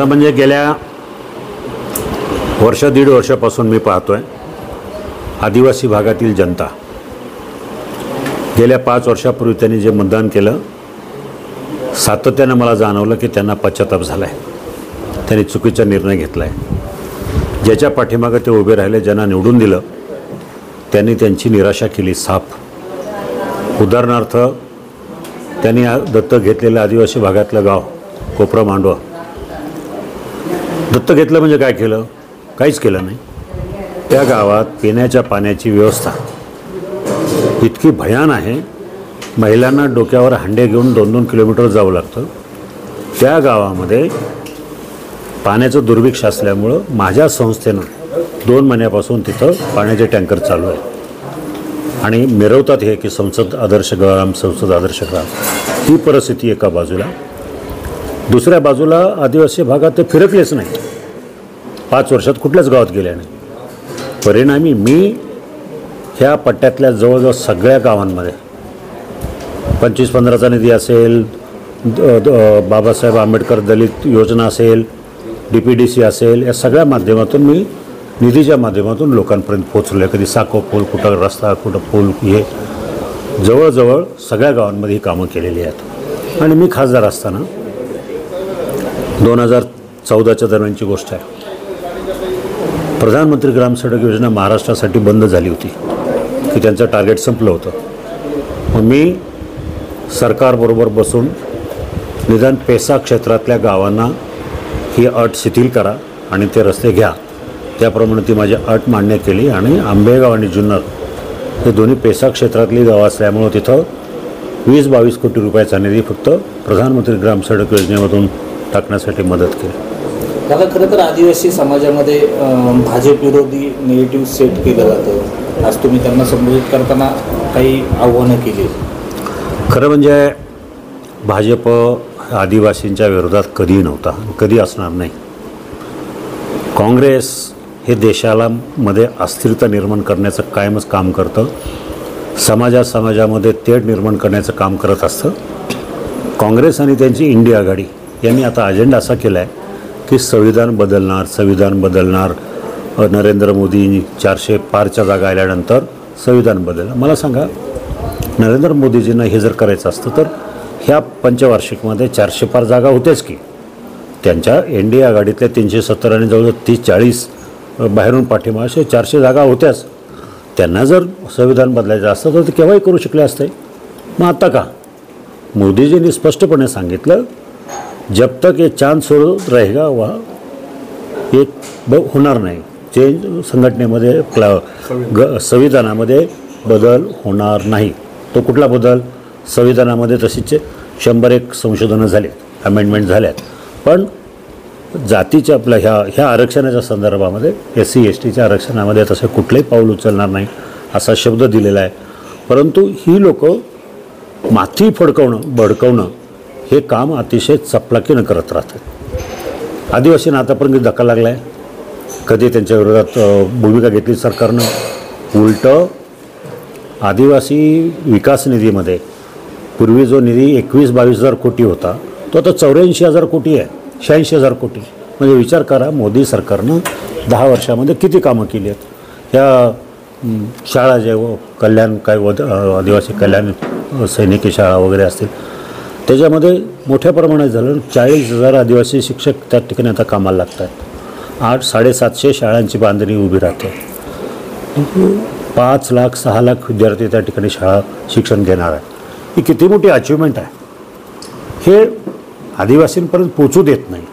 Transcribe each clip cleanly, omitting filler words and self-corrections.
खरं म्हणजे गेल्या वर्ष दीड वर्षापासून मी पाहतोय आदिवासी भागातील जनता गेल्या 5 वर्षापूर्वी त्यांनी जे मतदान केलं सातत्यानं मला जाणवलं की त्यांना पश्चाताप झाला आहे. त्यांनी चुकीचा निर्णय घेतला आहे. ज्याच्या पाठीमागं ते उभे राहिले, ज्यांना निवडून दिलं, त्यांनी त्यांची निराशा केली साफ. उदाहरणार्थ त्यांनी दत्तक घेतलेलं आदिवासी भागातलं गाव कोपरा मांडवा दत्तक घेतलं म्हणजे काय केलं? काहीच केलं नाही. त्या गावात पिण्याच्या पाण्याची व्यवस्था इतकी भयान आहे, महिलांना डोक्यावर हांडे घेऊन 2-2 किलोमीटर जावं लागतं. त्या गावामध्ये पाण्याचं दुर्भिक्ष असल्यामुळं माझ्या संस्थेनं 2 महिन्यापासून तिथं पाण्याचे टँकर चालू आहेत आणि मिरवतात हे की संसद आदर्श ग्राम, संसद आदर्श ग्राम. ही परिस्थिती एका बाजूला. दुसऱ्या बाजूला आदिवासी भागात ते फिरकलेच नाही. 5 वर्षात कुठल्याच गावात गेल्या नाही. परिणामी मी ह्या पट्ट्यातल्या जवळजवळ सगळ्या गावांमध्ये 25-15चा निधी असेल, बाबासाहेब आंबेडकर दलित योजना असेल, DPDC असेल, या सगळ्या माध्यमातून मी निधीच्या माध्यमातून लोकांपर्यंत पोहोचलो. कधी साखो पूल, कुठं रस्ता, कुठं पूल, हे जवळजवळ सगळ्या गावांमध्ये ही कामं केलेली आहेत. आणि मी खासदार असताना 2014च्या दरम्यानची गोष्ट आहे, प्रधानमंत्री ग्राम सडक योजना महाराष्ट्रासाठी बंद झाली होती की त्यांचं टार्गेट संपलं होतं. मग मी सरकारबरोबर बसून निदान पेसा क्षेत्रातल्या गावांना ही अट शिथिल करा आणि ते रस्ते घ्या, त्याप्रमाणे ती माझी अट मान्य केली. आणि आंबेगाव आणि जुन्नर हे दोन्ही पेसा क्षेत्रातली गावं असल्यामुळं तिथं 20-22 कोटी रुपयाचा निधी फक्त प्रधानमंत्री ग्राम सडक योजनेमधून टाकण्यासाठी मदत केली. दादा, खरं तर आदिवासी समाजामध्ये भाजप विरोधी निगेटिव्ह सेट केलं जातं. आज तुम्ही त्यांना संबोधित करताना काही आव्हानं केली. खरं म्हणजे भाजप आदिवासींच्या विरोधात कधीही नव्हता, कधी असणार नाही. काँग्रेस हे देशाला मध्ये अस्थिरता निर्माण करण्याचं कायमच काम करतं. समाजामध्ये तेढ निर्माण करण्याचं काम करत असतं. काँग्रेस आणि त्यांची इंडिया आघाडी यांनी आता अजेंडा असा केला आहे की संविधान बदलणार. नरेंद्र मोदी 400 पारच्या जागा आल्यानंतर संविधान बदलणार. मला सांगा, नरेंद्र मोदीजींना हे जर करायचं असतं तर ह्या पंचवार्षिकमध्ये 400 पार जागा होत्याच की. त्यांच्या NDA आघाडीतल्या 370 आणि जवळजवळ 30-40 बाहेरून पाठिंबा असे 400 जागा होत्याच. त्यांना जर संविधान बदलायचं असतं तर ते केव्हाही करू शकले असते. मग आता का? मोदीजींनी स्पष्टपणे सांगितलं, जब तक ये चांद सोडत रहेगा वह एक होणार नाही. चेंज संघटनेमध्ये संविधानामध्ये बदल होणार नाही. तो कुठला बदल? संविधानामध्ये तशीच 101 संशोधनं झाले, अमेंडमेंट झाल्यात, पण जातीच्या आपल्या ह्या आरक्षणाच्या संदर्भामध्ये SC STच्या आरक्षणामध्ये तसं कुठलंही पाऊल उचलणार नाही असा शब्द दिलेला आहे. परंतु ही लोक माथी भडकवणं हे काम अतिशय चपलाकीनं करत राहतात. आदिवासींना आतापर्यंत धक्का लागला आहे, कधी त्यांच्या विरोधात भूमिका घेतली सरकारनं. उलटं आदिवासी विकास निधीमध्ये पूर्वी जो निधी 21-22 कोटी होता तो आता 84,000 कोटी आहे, 86,000 कोटी. म्हणजे विचार करा, मोदी सरकारनं 10 वर्षामध्ये किती कामं केली आहेत. ह्या शाळा जे कल्याण आदिवासी कल्याण सैनिकी शाळा वगैरे असतील त्याच्यामध्ये मोठ्या प्रमाणात झालं. 40,000 आदिवासी शिक्षक त्या ठिकाणी आता कामाला लागतात. 800-750 शाळांची बांधणी उभी राहते. 5 लाख 6 लाख विद्यार्थी त्या ठिकाणी शिक्षण घेणार आहे. ही किती मोठी अचिव्हमेंट आहे, हे आदिवासींपर्यंत पोचू देत नाही.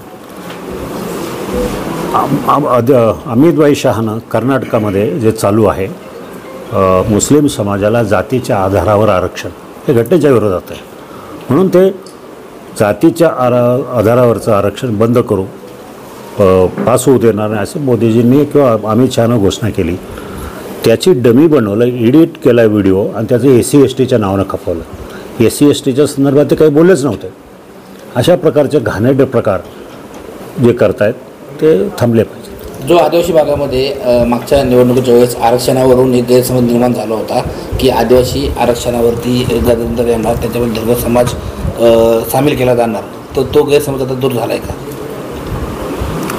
अमित शहानं कर्नाटकामध्ये जे चालू आहे मुस्लिम समाजाला जातीच्या आधारावर आरक्षण, हे घटनेच्या विरोधात आहे. म्हणून ते जातीच्या आधारावरचं आरक्षण बंद करू, पास होऊ देणार नाही असं मोदीजींनी किंवा अमित शहानं घोषणा केली. त्याची डमी बनवलं, एडिट केला व्हिडिओ आणि त्याचं SC STच्या नावानं खपवलं. SC STच्या संदर्भात ते काही बोललेच नव्हते. अशा प्रकारचे घाणेरडे प्रकार जे करतायत ते थांबले पाहिजे. जो आदिवासी भागामध्ये मागच्या निवडणुकीच्या वेळेस आरक्षणावरून एक गैरसमज निर्माण झाला होता की आदिवासी आरक्षणावरती गणतंत्र येणार, त्याच्यामध्ये धर्म समाज सामील केला जाणार, तर तो गैरसमज आता दूर झाला आहे का?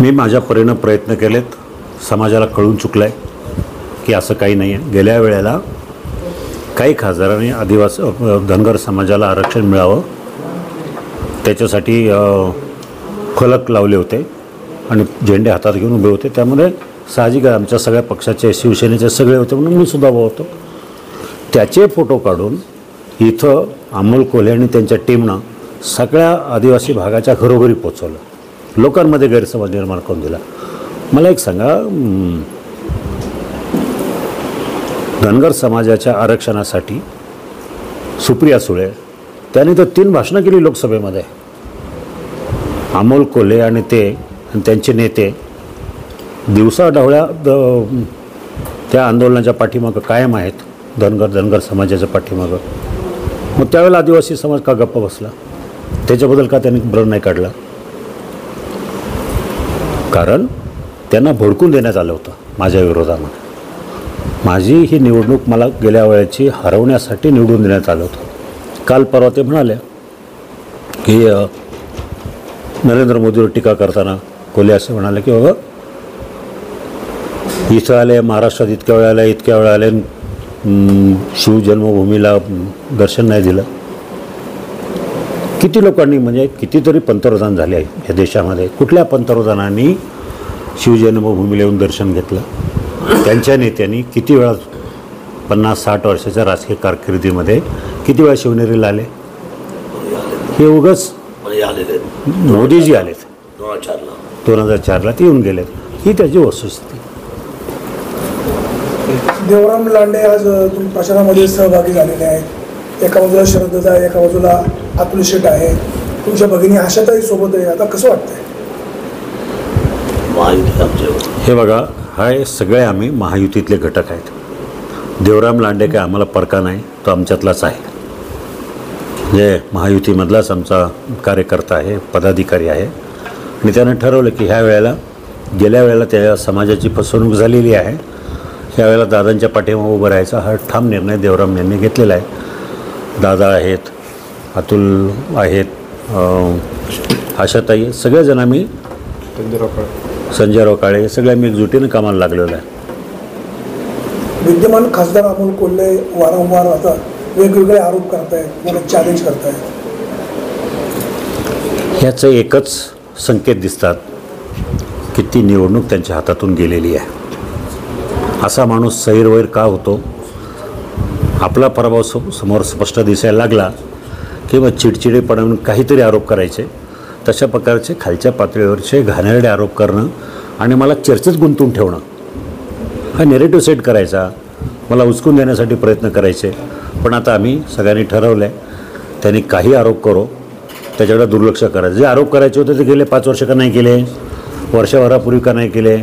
मी माझ्या परीनं प्रयत्न केलेत. समाजाला कळून चुकलं आहे की असं काही नाही आहे. गेल्या वेळेला काही खासदारांनी आदिवासी धनगर समाजाला आरक्षण मिळावं त्याच्यासाठी फलक लावले होते आणि झेंडे हातात घेऊन उभे होते. त्यामुळे साहजिक आहे आमच्या सगळ्या पक्षाचे शिवसेनेचे सगळे होते म्हणून मी सुद्धा उभा होतो. त्याचे फोटो काढून इथं अमोल कोल्हे आणि त्यांच्या टीमनं सगळ्या आदिवासी भागाच्या घरोघरी पोचवलं, लोकांमध्ये गैरसमज निर्माण करून दिला. मला एक सांगा, धनगर समाजाच्या आरक्षणासाठी सुप्रिया सुळे त्यांनी तर 3 भाषणं केली लोकसभेमध्ये. अमोल कोल्हे आणि त्यांचे नेते दिवसाढवळ्या त्या आंदोलनाच्या पाठीमागं कायम आहेत, धनगर समाजाच्या पाठीमागं. मग त्यावेळेला आदिवासी समाज का गप्प बसला? त्याच्याबद्दल का त्यांनी ब्र नाही काढला? कारण त्यांना भडकून देण्यात आलं होतं माझ्या विरोधामध्ये. माझी ही निवडणूक मला गेल्या वेळेची हरवण्यासाठी निवडून देण्यात आलं होतं. काल परवा ते म्हणाले की नरेंद्र मोदीवर टीका करताना कोल्हे असे म्हणाले की बाबा इथं आले, महाराष्ट्रात इतक्या वेळा आले, शिवजन्मभूमीला दर्शन नाही दिलं. किती लोकांनी म्हणजे कितीतरी पंतप्रधान झाले आहे या देशामध्ये, कुठल्या पंतप्रधानांनी शिवजन्मभूमीला येऊन दर्शन घेतलं? त्यांच्या नेत्यांनी किती वेळा 50-60 वर्षाच्या राजकीय कारकिर्दीमध्ये किती वेळा शिवनेरीला आले? हे उगाच मोदीजी आलेत 2004ला ते येऊन गेलेत, ही त्याची वस्तुस्थिती. देवराम लांडे आज तुम्ही प्रचारामध्ये सहभागी झालेले आहेत. एका बाजूला शरददादा आहे, एका बाजूला अतुल शेठ आहे, तुमच्या भगिनी आशाताई सोबत आहे. आता कसं वाटतंय? हे बघा, हे सगळे आम्ही महायुतीतले घटक आहेत. देवराम लांडे काय आम्हाला परका नाही, तो आमच्यातलाच आहे. म्हणजे महायुतीमधलाच आमचा कार्यकर्ता आहे, पदाधिकारी आहे. आणि त्यानं ठरवलं की गेल्या वेळेला त्या समाजाची फसवणूक झालेली आहे, ह्यावेळेला दादांच्या पाठीमागे उभं राहायचा हा ठाम निर्णय देवराम यांनी घेतलेला आहे. दादा आहेत, अतुल आहेत, आशाताई, सगळेजण आम्ही, संजयराव काळे, सगळे आम्ही एकजुटीनं कामाला लागलेलो आहे. विद्यमान खासदार अमोल कोल्हे वारंवार आता वेगवेगळे आरोप करतायत, मला चॅलेंज करतायत. ह्याचं एकच संकेत दिसतात की ती निवडणूक त्यांच्या हातातून गेलेली आहे. असा माणूस सैरवैर का होतो? आपला पराभव समोर स्पष्ट दिसायला लागला की मग चिडचिडेपणाने काहीतरी आरोप करायचे. तशा प्रकारचे खालच्या पातळीवरचे घाणेरडे आरोप करणं आणि मला चर्चेत गुंतवून ठेवणं, हा नेरेटिव्ह सेट करायचा, मला उचकून देण्यासाठी प्रयत्न करायचे. पण आता आम्ही सगळ्यांनी ठरवलं आहे, त्यांनी काही आरोप करो त्याच्याकडे दुर्लक्ष करायचं. जे आरोप करायचे होते ते गेले 5 वर्ष का नाही केले, वर्षभरापूर्वी का नाही केले?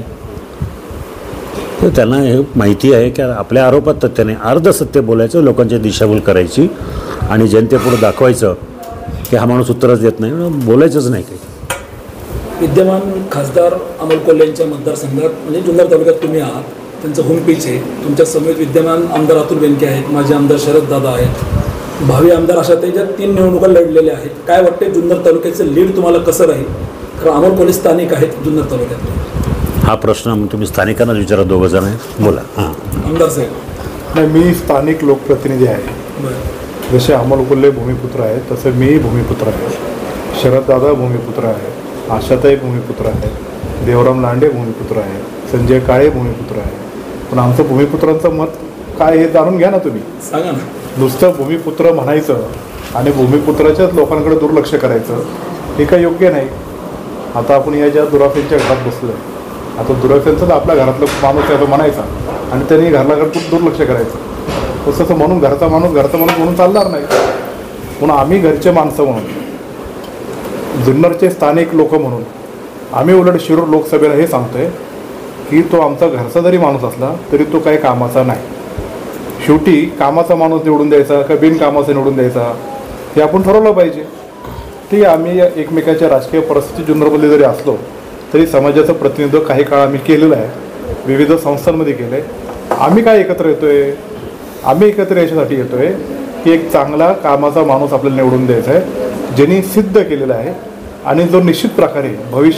तर त्यांना हे माहिती आहे की आपल्या आरोपात तथ्याने अर्धसत्य बोलायचं, लोकांची दिशाभूल करायची आणि जनतेपुढे दाखवायचं की हा माणूस उत्तरच देत नाही, बोलायचंच नाही काही. विद्यमान खासदार अमोल कोल्हे यांच्या मतदारसंघात म्हणजे जुन्नर तालुक्यात तुम्ही आहात, त्यांचं होम पिच आहे. तुमच्या समेत विद्यमान आमदार अतुल बेनके आहेत, माजी आमदार शरददादा आहेत, भावी आमदार आशाताई, ज्या 3 निवडणुका लढलेल्या आहेत. काय वाटते जुन्नर तालुक्याचं लीड तुम्हाला कसं राहील? कारण अमोल कोल्हे स्थानिक आहेत जुन्नर तालुक्यात. हा प्रश्न तुम्ही स्थानिकांनाच विचारा, 2 जण आहेत, बोला. हां, आमदार साहेब. नाही, मी स्थानिक लोकप्रतिनिधी आहे. जसे अमोल कोल्हे भूमिपुत्र आहेत तसे मी भूमिपुत्र आहे, शरददादा भूमिपुत्र आहे, आशाताई भूमिपुत्र आहे, देवराम लांडे भूमिपुत्र आहे, संजय काळे भूमिपुत्र आहे. पण आमचं भूमिपुत्रांचं मत काय हे जाणून घ्या ना तुम्ही. सांगा ना. नुसतं भूमिपुत्र म्हणायचं आणि भूमिपुत्राच्याच लोकांकडे दुर्लक्ष करायचं हे काही योग्य नाही. आता आपण या ज्या दुराफेंच्या घरात बसलो आहे, आता दुराफेंचाच आपल्या घरातलं माणूस आहे तो म्हणायचा आणि त्यांनी घराकडे दुर्लक्ष करायचं. तसं म्हणून घरचा माणूस म्हणून चालणार नाही. म्हणून आम्ही घरचे माणसं म्हणून, जुन्नरचे स्थानिक लोक म्हणून आम्ही उलट शिरूर लोकसभेला हे सांगतोय की तो आमचा घरचा जरी माणूस असला तरी तो काही कामाचा नाही. शेवटी कामाचा माणूस निवडून द्यायचा का बिनकामाचा निवडून द्यायचा हे आपण ठरवलं पाहिजे. ते आम्ही एकमेकाच्या राजकीय परिस्थिती जुन्नरमध्ये जरी असलो तरी समाजाचं प्रतिनिधित्व काही काळ आम्ही केलेलं आहे, विविध संस्थांमध्ये केलं आहे. आम्ही काय एकत्र येतो आहे? आम्ही एकत्र याच्यासाठी येतो आहे की एक चांगला कामाचा माणूस आपल्याला निवडून द्यायचा आहे, ज्यांनी सिद्ध केलेला आहे आणि जो निश्चित प्रकारे भविष्यात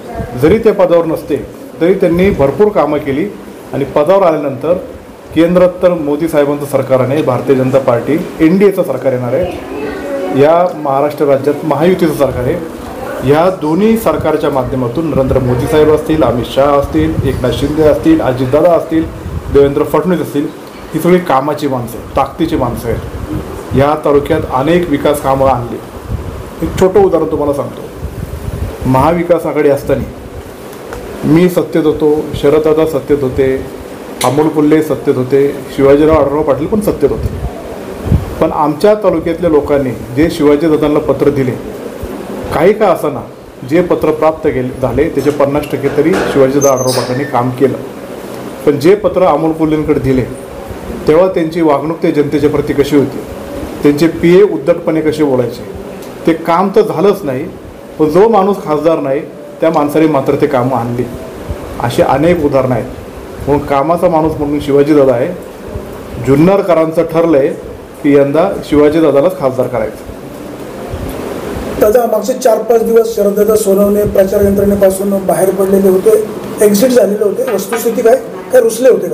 जरी ते पदावर नसते तरी त्यांनी भरपूर कामं केली आणि पदावर आल्यानंतर केंद्रात तर मोदी साहेबांचं सरकार आहे, भारतीय जनता पार्टी NDAचं सरकार येणार आहे, या महाराष्ट्र राज्यात महायुतीचं सरकार आहे. या दोन्ही सरकारच्या माध्यमातून नरेंद्र मोदी साहेब असतील, अमित शहा असतील, एकनाथ शिंदे असतील, अजितदादा असतील, देवेंद्र फडणवीस असतील, ही सगळी कामाची माणसं, ताकदीची माणसं आहेत. या तालुक्यात अनेक विकास कामं आणली. एक छोटं उदाहरण तुम्हाला सांगतो. महाविकास आघाडी असताना मी सत्तेत होतो, शरददादा सत्तेत होते, अमोल कोल्हे सत्तेत होते, शिवाजीराव आढळराव पाटील पण सत्तेत होते. पण आमच्या तालुक्यातल्या लोकांनी जे शिवाजीदादांना पत्र दिले, काही का असताना जे पत्र प्राप्त झाले त्याचे 50% तरी शिवाजीदादा आढळराव पाटलांनी काम केलं. पण जे पत्र अमोल कोल्हेंकडे दिले तेव्हा त्यांची वागणूक ते जनतेच्या प्रती कशी होती, त्यांचे PA उद्धटपणे कसे बोलायचे, ते काम तर झालंच नाही, पण जो माणूस खासदार नाही त्या माणसाने मात्र ते कामं आणली. असे अनेक उदाहरणं आहेत. म्हणून कामाचा माणूस म्हणून शिवाजीदादा आहे. जुन्नरकरांचं ठरलं आहे की यंदा शिवाजीदादालाच खासदार करायचं. दादा, मागचे 4-5 दिवस शरददादा सोनवणे प्रचार यंत्रणेपासून बाहेर पडलेले होते, एक्झिट झालेले होते. वस्तुस्थिती काय रुसले होते का?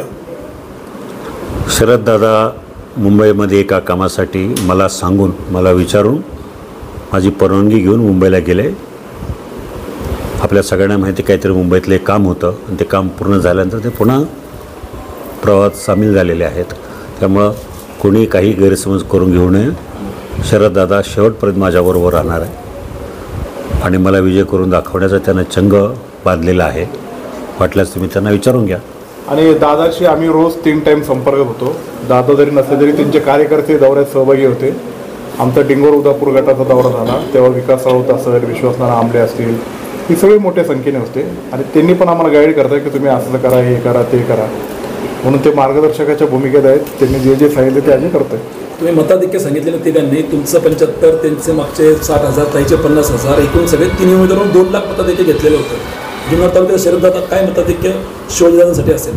शरददादा मुंबईमध्ये एका कामासाठी मला सांगून, मला विचारून, माझी परवानगी घेऊन मुंबईला गेले. आपल्या सगळ्यांना माहिती काहीतरी मुंबईतलं एक काम होतं आणि ते काम पूर्ण झाल्यानंतर ते पुन्हा प्रवाहात सामील झालेले आहेत. त्यामुळं कोणी काही गैरसमज करून घेऊ नये. शरददादा शेवटपर्यंत माझ्याबरोबर राहणार आहे आणि मला विजय करून दाखवण्याचा त्यांना चंग बांधलेला आहे. वाटल्यास तुम्ही त्यांना विचारून घ्या. आणि दादाशी आम्ही रोज 3 टाईम संपर्कात होतो. दादा जरी नसले तरी त्यांचे कार्यकर्ते दौऱ्यात सहभागी होते. आमचा डिंगोर उदापूर गटाचा दौरा झाला तेव्हा विकास राऊत असेल, विश्वासनारायण आंबले असतील, ही सगळी मोठ्या संख्येने होते. आणि त्यांनी पण आम्हाला गाईड करतात की तुम्ही असं करा, हे करा, ते करा. म्हणून ते मार्गदर्शकाच्या भूमिकेत आहेत. त्यांनी जे सांगितले ते आम्ही करतोय. तुम्ही मताधिक्य सांगितलेलं तिघांनी, तुमचं 75, त्यांचे मागचे 60,000, ताईचे 50,000, एकूण सगळे 3 उमेदवारांना 2 लाख मताधिक्य घेतलेलं होतं. जुन्नर तालुक्यात शरददादा काय मताधिक्य शिवाजीदादांसाठी असेल?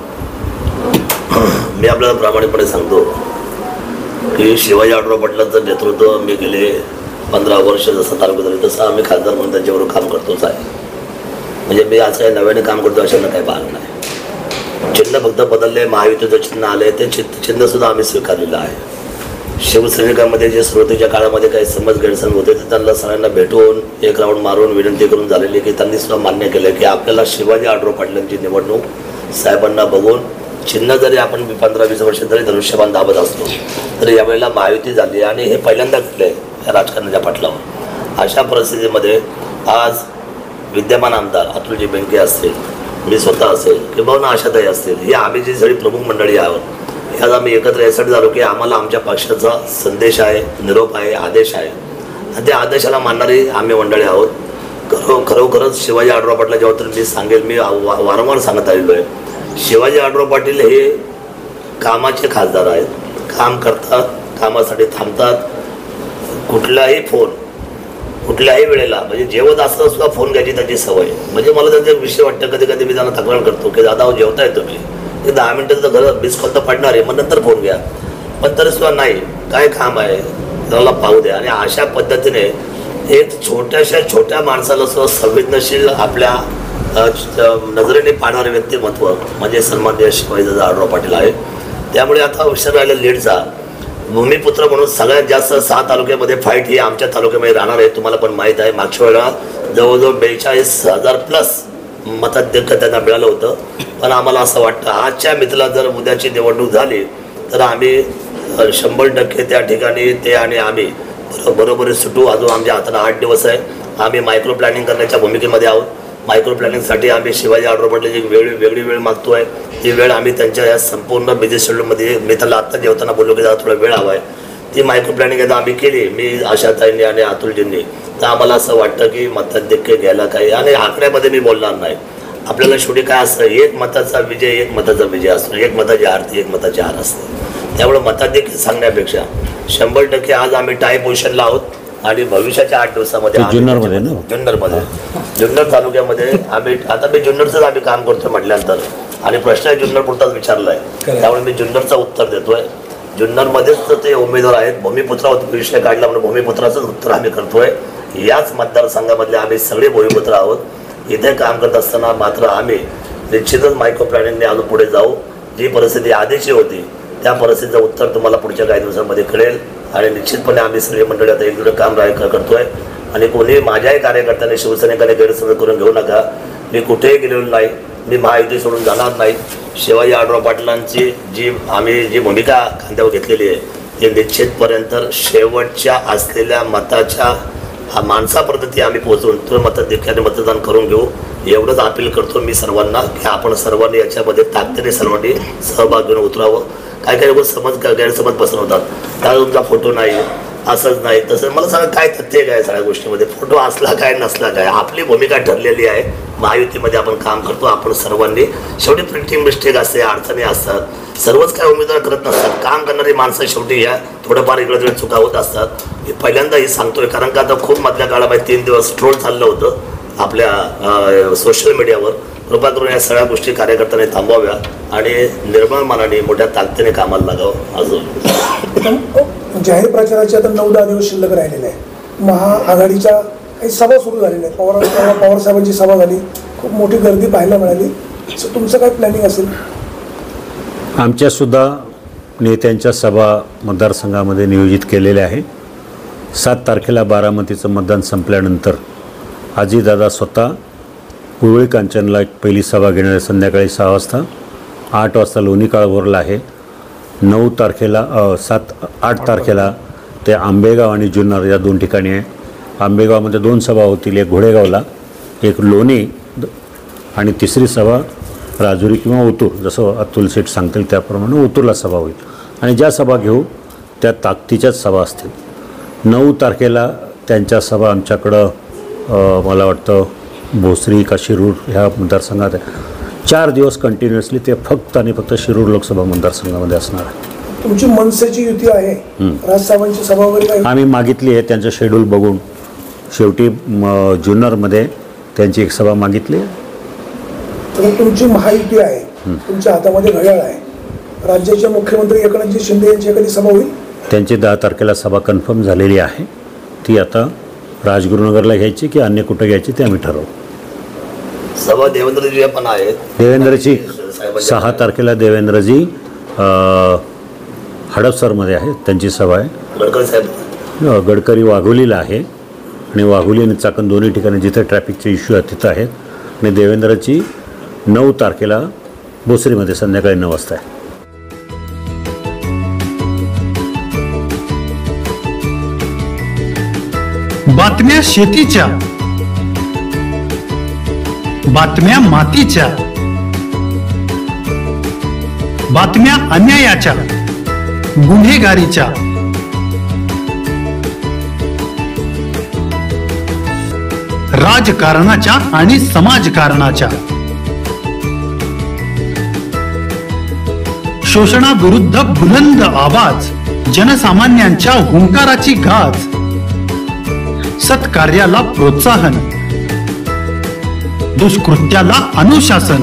मी आपल्याला प्रामाणिकपणे सांगतो की शिवाजी आढळराव पाटलांचं नेतृत्व मी गेले 15 वर्ष जसं तालुक्यात झालं तसं आम्ही खासदार म्हणून त्यांच्याबरोबर काम करतोच आहे. म्हणजे मी आज काही नव्याने काम करतो अशांना काही पाहत नाही. चिन्ह फक्त बदलले, महायुतीचं चिन्ह आले, ते चिन्हसुद्धा आम्ही स्वीकारलेलं आहे. शिवसैनिकांमध्ये जे सुरुवातीच्या काळामध्ये काही समज गैरसमज होते तर त्यांना सगळ्यांना भेटून एक राऊंड मारून विनंती करून झालेली की त्यांनी सुद्धा मान्य केलं की आपल्याला शिवाजी आढळराव पाटलांची निवडणूक साहेबांना बघून चिन्ह जरी आपण 15-20 वर्ष जरी धनुष्यबाण दाबत असतो तरी यावेळेला महायुती झाली आणि हे पहिल्यांदा घडले या राजकारणाच्या पाठलावर. अशा परिस्थितीमध्ये आज विद्यमान आमदार अतुलजी बेनके असतील, मी स्वतः असेल किंवा आशाताई असतील, ही आम्ही जी सगळी प्रमुख मंडळी आहोत, आज आम्ही एकत्र यासाठी झालो की आम्हाला आमच्या पक्षाचा संदेश आहे, निरोप आहे, आदेश आहे आणि त्या आदेशाला मानणारी आम्ही मंडळी आहोत. खरोखरच शिवाजी आढळराव पाटला जेव्हा तर मी सांगेल, मी वारंवार सांगत आलेलो आहे, शिवाजी आढळराव पाटील हे कामाचे खासदार आहेत. काम करतात, कामासाठी थांबतात. कुठलाही फोन कुठल्याही वेळेला म्हणजे जेवत असताना सुद्धा फोन घ्यायची त्याची सवय. म्हणजे मला त्यांचा विषय वाटतं, कधी कधी मी त्यांना तक्रार करतो की दादा जेवताय तुम्ही, ते 10 मिनिटाचं घर मिस कॉल तर पडणार आहे, मग नंतर फोन घ्या. पण तरी सुद्धा नाही, काय काम आहे त्याला पाहू द्या. आणि अशा पद्धतीने एक छोट्या माणसाला सुद्धा संवेदनशील आपल्या नजरेने पाहणारे व्यक्तिमत्व म्हणजे सन्माननीय शिवाजीदादा आढळराव पाटील आहे. त्यामुळे आता विषय राहिला लीडचा, भूमिपुत्र म्हणून सगळ्यात जास्त 6 तालुक्यामध्ये फाईट ही आमच्या तालुक्यामध्ये राहणार आहे. तुम्हाला पण माहीत आहे, मागच्या वेळेला जवळजवळ 42,000+ मताधिक्य त्यांना मिळालं होतं. पण आम्हाला असं वाटतं आजच्या मित्राला जर उद्याची निवडणूक झाली तर आम्ही 100% त्या ठिकाणी ते आणि आम्ही बरोबरी सुटू. अजून आमच्या हाताला 8 दिवस आहे. आम्ही मायक्रो प्लॅनिंग करण्याच्या भूमिकेमध्ये आहोत. मायक्रो प्लॅनिंगसाठी आम्ही शिवाजी आढळराव पाटलाची वेगळी वेळ मागतो आहे. ती वेळ आम्ही त्यांच्या या संपूर्ण बिझी शेड्यूलमध्ये, मी त्याला आत्ता जेवताना बोललो की जरा थोडा वेळ हवा आहे, ती मायक्रो प्लॅनिंग एकदा आम्ही केली, मी आशाताईंनी आणि अतुलजींनी. तर आम्हाला असं वाटतं की मताधिक्य घ्यायला काही आणि आकड्यामध्ये मी बोलणार नाही. आपल्याला शेवटी काय असतं, 1 मताचा विजय 1 मताचा विजय असतो, 1 मताची आरती 1 मताची हार असते. त्यामुळे मताधिक्य सांगण्यापेक्षा 100% आज आम्ही टाय पोझिशनला आहोत आणि भविष्याच्या 8 दिवसामध्ये जुन्नर तालुक्यामध्ये आम्ही आता मी जुन्नरचंच आम्ही काम करतोय म्हटल्यानंतर आणि प्रश्न जुन्नर पुरताच विचारला आहे, त्यामुळे मी जुन्नरचं उत्तर देतोय. जुन्नरमध्येच तर ते उमेदवार आहेत. भूमिपुत्रा विषय काढला म्हणून भूमिपुत्राचंच उत्तर आम्ही करतोय. याच मतदारसंघामधले आम्ही सगळे भूमिपुत्र आहोत. इथे काम करत असताना मात्र आम्ही निश्चितच मायक्रो प्लॅनिंगने अजून पुढे जाऊ. जी परिस्थिती आधीची होती त्या परिस्थितीचं उत्तर तुम्हाला पुढच्या काही दिवसांमध्ये कळेल आणि निश्चितपणे आम्ही सर्व मंडळी आता एकजुट काम करतोय. आणि कोणी माझ्याही कार्यकर्त्यांनी शिवसैनिकांनी गैरसमज करून घेऊ नका. मी कुठेही गेलेलो नाही, मी महायुती सोडून जाणार नाही. शिवाजी आढळराव पाटलांची जी भूमिका खांद्यावर घेतलेली आहे ती निश्चितपर्यंत शेवटच्या असलेल्या मताच्या माणसापर्यंत आम्ही पोहोचून तो मताधिक्याने मतदान करून घेऊ एवढंच अपील करतो मी सर्वांना की आपण सर्वांनी याच्यामध्ये ताकदीने सर्वांनी सहभाग घेऊन उतरावं. काही लोक गैरसमज पसरवतात, त्याला तुमचा फोटो नाही, असंच नाही तसं. मला सांगा काय तथ्य काय सगळ्या गोष्टीमध्ये? फोटो असला काय नसला काय, आपली भूमिका ठरलेली आहे. महायुतीमध्ये आपण काम करतो, आपण सर्वांनी शेवटी प्रिंटिंग मिस्टेक असते, अडचणी असतात, सर्वच काय उमेदवार करत नसतात. काम करणारी माणसं शेवटी या थोडंफार इकडे तिकडे चुका होत असतात. मी पहिल्यांदा हे सांगतोय कारण का आता खूप मधल्या काळामध्ये 3 दिवस ट्रोल चाललं होतं आपल्या सोशल मीडियावर. कृपा करून या सगळ्या गोष्टी कार्यकर्त्यांनी थांबवाव्या आणि निर्मळ मनाने मोठ्या ताकदीने कामाला लागावं. अजून जाहीर प्रचाराचे आता 9-10 दिवस शिल्लक राहिलेले आहे. महाआघाडीच्या काही सभा सुरू झालेल्या आहेत. पवार साहेबांची सभा झाली, खूप मोठी गर्दी पाहायला मिळाली. तुमचं काय प्लॅनिंग असेल? आमच्यासुद्धा नेत्यांच्या सभा मतदारसंघामध्ये नियोजित केलेल्या आहे. 7 तारखेला बारामतीचं मतदान संपल्यानंतर अजितदादा स्वतः उरुळी कांचनला एक पहिली सभा घेणार आहे संध्याकाळी 6 वाजता. 8 वाजता लोणी काळभोरला आहे. 9 तारखेला 8 तारखेला ते आंबेगाव आणि जुन्नर या 2 ठिकाणी आहे. आंबेगावमध्ये 2 सभा होतील, एक घोडेगावला, एक लोणी आणि तिसरी सभा राजुरी किंवा ओतूर, जसं अतुल सेठ सांगतील त्याप्रमाणे ओतूरला सभा होईल. आणि ज्या सभा घेऊ त्या ताकदीच्याच सभा असतील. 9 तारखेला त्यांच्या सभा आमच्याकडं मला वाटतं भोसरी का शिरूर ह्या मतदारसंघात आहे. 4 दिवस कंटिन्युअसली ते फक्त आणि फक्त शिरूर लोकसभा मतदारसंघामध्ये असणार आहे. तुमची मनसेची युती आहे, राजसाहेबांची सभा वगैरे आम्ही मागितली आहे. त्यांचं शेड्यूल बघून शेवटी जुन्नरमध्ये त्यांची एक सभा मागितली. तर तुमची महायुती आहे, तुमच्या हातामध्ये घड्याळ आहे. राज्याचे मुख्यमंत्री एकनाथजी शिंदे यांची एखादी सभा होईल? त्यांची 10 तारखेला सभा कन्फर्म झालेली आहे. ती आता राजगुरुनगरला घ्यायची की अन्य कुठं घ्यायची ते आम्ही ठरवू. सभा देवेंद्रजी पण आहेत. देवेंद्रजी 6 तारखेला देवेंद्रजी हडपसरमध्ये आहे, त्यांची सभा आहे. गडकरी साहेब गडकरी वाघोलीला आहे आणि वाघोली आणि चाकण दोन्ही ठिकाणी जिथे ट्रॅफिकचे इश्यू आहेत तिथं आहेत. आणि देवेंद्रची 9 तारखेला भोसरीमध्ये संध्याकाळी 9 वाजता आहे. बातम्या शेतीच्या, बातम्या मातीच्या, बातम्या अन्यायाच्या, गुन्हेगारीच्या, राजकारणाच्या आणि समाजकारणाच्या, शोषणाविरुद्ध बुलंद आवाज, जनसामान्यांच्या हुंकाराची गाज, सत्कार्याला प्रोत्साहन, दुष्कृत्याला अनुशासन,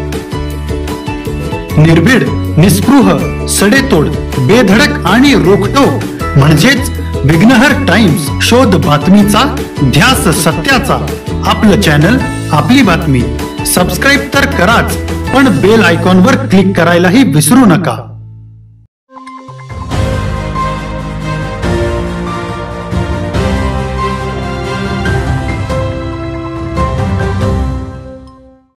निर्भीड, निस्पृह, सडेतोड, बेधडक आणि रोखटोक म्हणजेच विघ्नहर टाइम्स. शोध बातमीचा, ध्यास सत्याचा. आपलं चॅनल, आपली बातमी. सबस्क्राईब तर कराच, पण बेल आयकॉनवर क्लिक करायलाही विसरू नका.